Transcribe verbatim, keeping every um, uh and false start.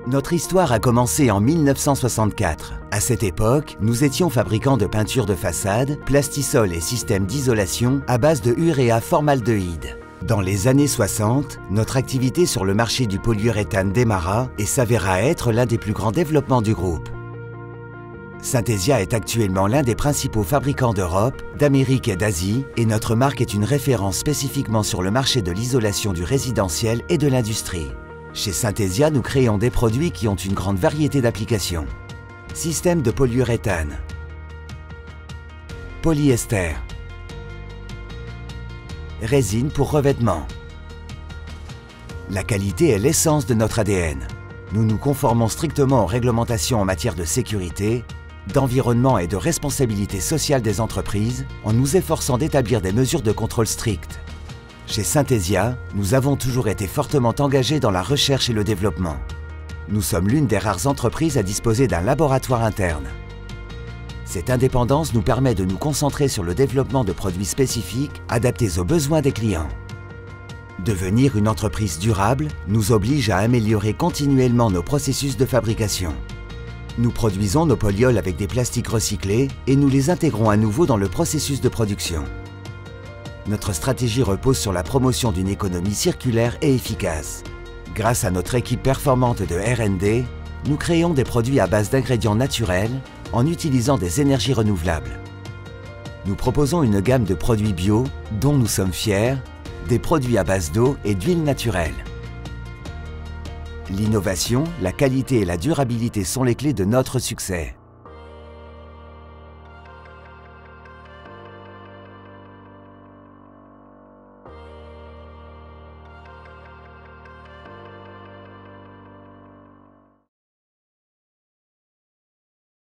Notre histoire a commencé en mille neuf cent soixante-quatre. À cette époque, nous étions fabricants de peintures de façade, plastisols et systèmes d'isolation à base de uréa formaldéhyde. Dans les années soixante, notre activité sur le marché du polyuréthane démarra et s'avéra être l'un des plus grands développements du groupe. Synthesia est actuellement l'un des principaux fabricants d'Europe, d'Amérique et d'Asie, et notre marque est une référence spécifiquement sur le marché de l'isolation du résidentiel et de l'industrie. Chez Synthesia, nous créons des produits qui ont une grande variété d'applications. Système de polyuréthane, polyester, résine pour revêtement. La qualité est l'essence de notre A D N. Nous nous conformons strictement aux réglementations en matière de sécurité, d'environnement et de responsabilité sociale des entreprises en nous efforçant d'établir des mesures de contrôle strictes. Chez Synthesia, nous avons toujours été fortement engagés dans la recherche et le développement. Nous sommes l'une des rares entreprises à disposer d'un laboratoire interne. Cette indépendance nous permet de nous concentrer sur le développement de produits spécifiques adaptés aux besoins des clients. Devenir une entreprise durable nous oblige à améliorer continuellement nos processus de fabrication. Nous produisons nos polyols avec des plastiques recyclés et nous les intégrons à nouveau dans le processus de production. Notre stratégie repose sur la promotion d'une économie circulaire et efficace. Grâce à notre équipe performante de R and D, nous créons des produits à base d'ingrédients naturels en utilisant des énergies renouvelables. Nous proposons une gamme de produits bio dont nous sommes fiers, des produits à base d'eau et d'huile naturelle. L'innovation, la qualité et la durabilité sont les clés de notre succès.